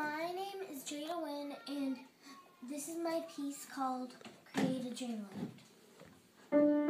My name is Jaida, and this is my piece called Create a Dreamland.